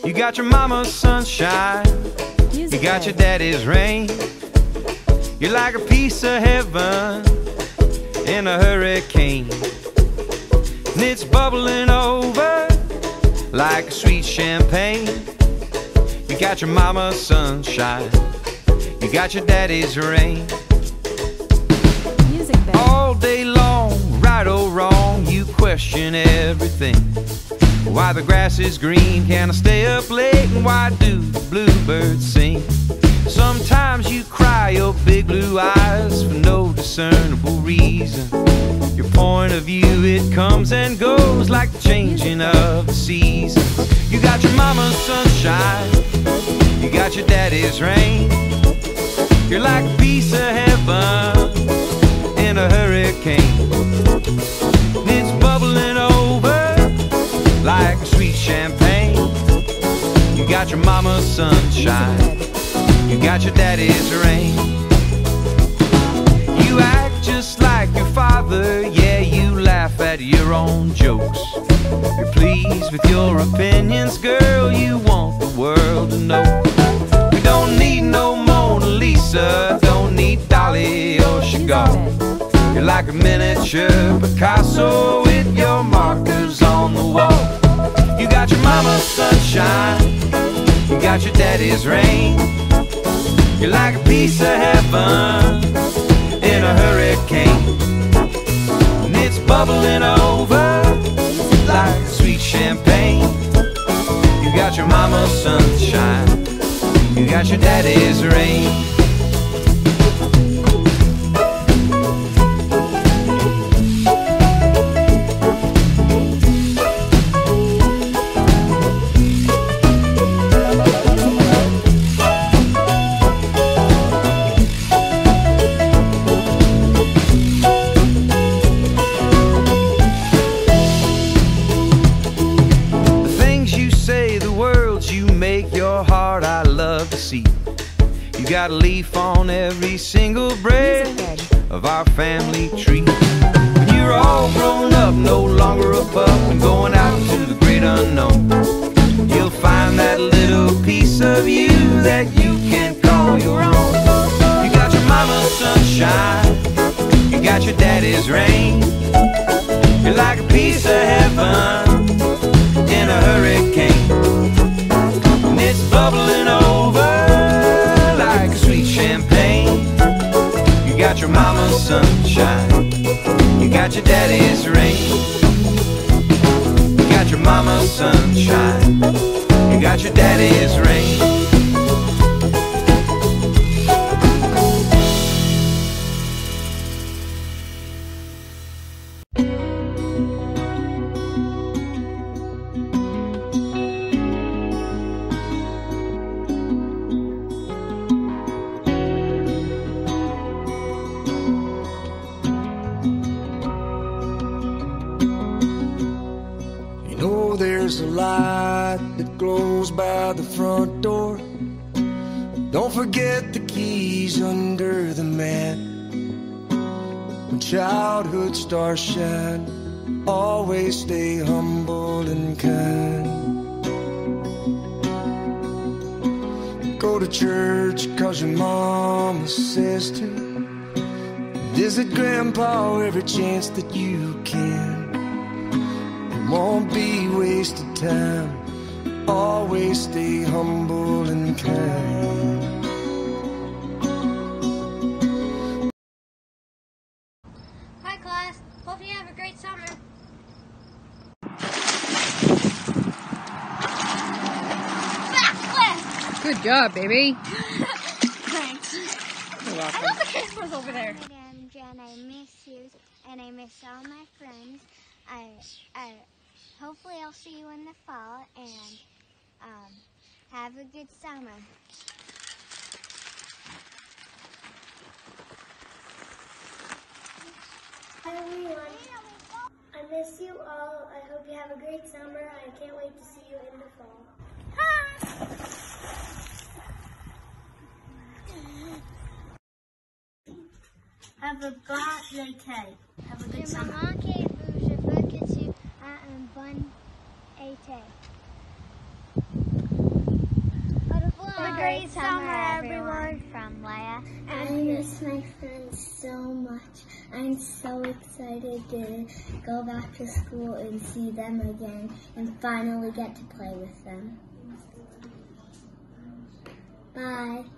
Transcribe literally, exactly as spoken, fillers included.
You got your mama's sunshine, you got your daddy's rain. You're like a piece of heaven in a hurricane, and it's bubbling over like sweet champagne. You got your mama's sunshine, you got your daddy's rain. Music bed. All day long, right or wrong, you question everything. Why the grass is green, can I stay up late, and why do the bluebirds sing? Sometimes you cry your big blue eyes for no discernible reason. Your point of view, it comes and goes like the changing of the seasons. You got your mama's sunshine, you got your daddy's rain. You're like a piece of heaven in a hurricane, and it's bubbling over like sweet champagne. You got your mama's sunshine, you got your daddy's rain. You act just like your father, yeah, you laugh at your own jokes. You're pleased with your opinions, girl, you want the world to know. We don't need no Mona Lisa, don't need Dolly or Chagall. You're like a miniature Picasso with your markers on the wall. You got your mama's sunshine, you got your daddy's rain. You're like a piece of heaven in a hurricane, and it's bubbling over like sweet champagne. You got your mama's sunshine, you got your daddy's rain. You got a leaf on every single branch of our family tree. When you're all grown up, no longer a pup, and going out to the great unknown, you'll find that little piece of you that you can call your own. You got your mama's sunshine, you got your daddy's rain. You're like a piece of heaven in a hurricane, and it's bubbling over champagne. You got your mama's sunshine, you got your daddy's rain. You got your mama's sunshine, you got your daddy's rain. There's a light that glows by the front door. Don't forget the keys under the mat. When childhood stars shine, always stay humble and kind. Go to church cause your mama says to. Visit grandpa every chance that you can. Won't be wasted time, always stay humble and kind. Hi class, hope you have a great summer. Backflip! Good job, baby. Thanks. You're welcome. I love the cameras over there. I'm Jen, I miss you, and I miss all my friends. I, I, hopefully I'll see you in the fall, and um, have a good summer. Hi everyone, I miss you all. I hope you have a great summer. I can't wait to see you in the fall. Have a bon été. Have a good summer. Manquez, vous, je veux que tu aies un bon été. great summer, everyone. From Leia. I miss my friends so much. I'm so excited to go back to school and see them again and finally get to play with them. Bye.